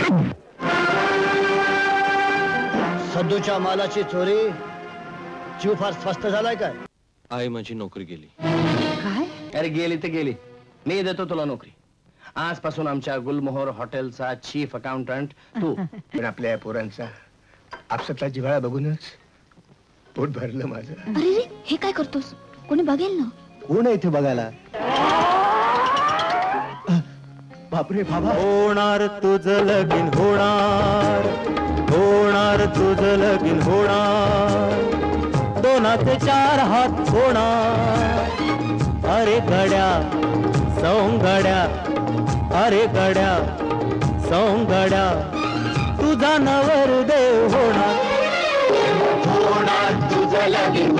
सद्दूच्या मालाची चोरी, जीव फार स्वस्त झालाय काय? आई माझी नोकरी गेली. काय? अरे गेली तर गेली, मी देतो तुला नोकरी. आजपासून आमच्या गुलमोहर हॉटेलचा चीफ अकाउंटंट तू. पण आपल्या पोरांचा आपसातला जिव्हाळा बघूनच पोट भरलं माझं. अरे रे, हे काय करतोस? कोणी बघेल ना. कोण आहे इथे बघायला? बापरे बाबा. होणार तुझं लगीन होणार, होणार तुझं लगीन होणार, दोनाचे चार हात होणार. अरे गड्या सौंगड्या, अरे गड्या सौंगड्या, तुझा नवरदेव होणार. होणार तुझं लगीन.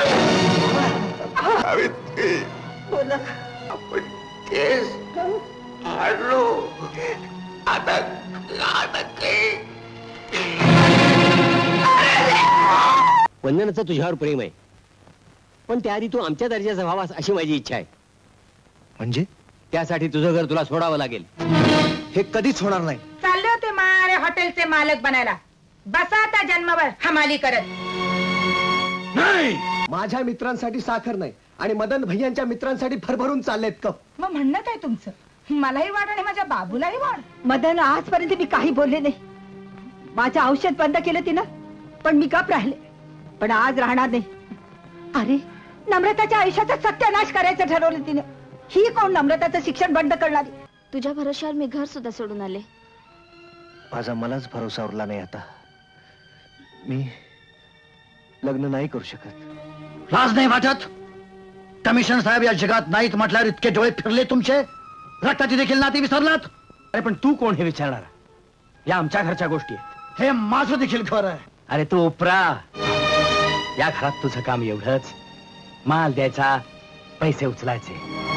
बोला. आपण केस हाडलो, आता आता काय? वंदनाचं तुझ्यावर प्रेम आहे, पण त्याआधी तू आमच्या दर्जाचा व्हावास अशी माझी इच्छा आहे. म्हणजे त्यासाठी तुझं घर तुला सोडावं लागेल. हे कधीच होणार नाही. चालले होते मारे हॉटेलचे मालक बनायला, बसा आता जन्मभर हमाली करत. नाही, माझ्या मित्रांसाठी साखर नाही आणि मदन भैयांच्या मित्रांसाठी भरभरून चाललेत कप. मग म्हणणं काय तुमचं? मलाही वाढ आणि माझ्या बाबूलाही वाढ. मदन, आजपर्यंत मी काही बोलले नाही. माझं औषध बंद केलं तिनं, पण मी गप राहिले. पण आज राहणार नाही. अरे, नम्रताच्या आयुष्याचा सत्यानाश करायचं ठरवलं तिने. ही कोण नम्रताचं शिक्षण बंद करणारी? तुझ्या भरोश्यावर मी घर सुद्धा सोडून आले. माझा मलाच भरोसा उरला नाही आता. मी लग्न नाही करू शकत. लाज नाही वाटत? कमिशनर साहेब या जगात नाहीत म्हटल्यावर इतके डोळे फिरले तुमचे? रक्ताची देखील नाती विसरलात? अरे पण तू कोण हे विचारणार? या आमच्या घरच्या गोष्टी आहेत. हे माझं देखील घर आहे. अरे तू उपरा. या घरात तुझं काम एवढंच, माल द्यायचा, पैसे उचलायचे.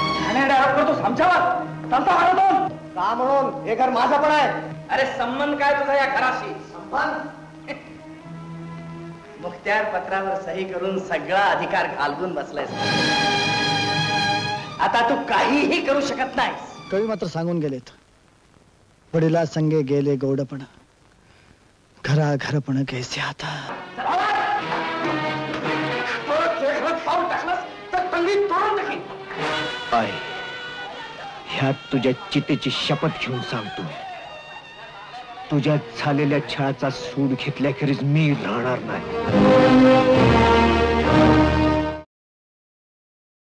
का म्हणून? हे घर माझं पण आहे. अरे संबंध काय तुझा या घराशी? मुखत्यार पत्रावर सही करून सगळा अधिकार घालवून बसलायस. आता तू काहीही करू शकत नाहीस. कवी मात्र सांगून गेलेत, वडिला संगे गेले गौडपण, घरा घरपण कैसे आता. पाऊल टाकलंस तर तंगडी तोडून टाकीन. ह्यात तुझ्या चितेची शपथ घेऊन सांगतो, तुझ्या झालेल्या छळाचा सूड घेतल्याखेरीज मी राहणार नाही.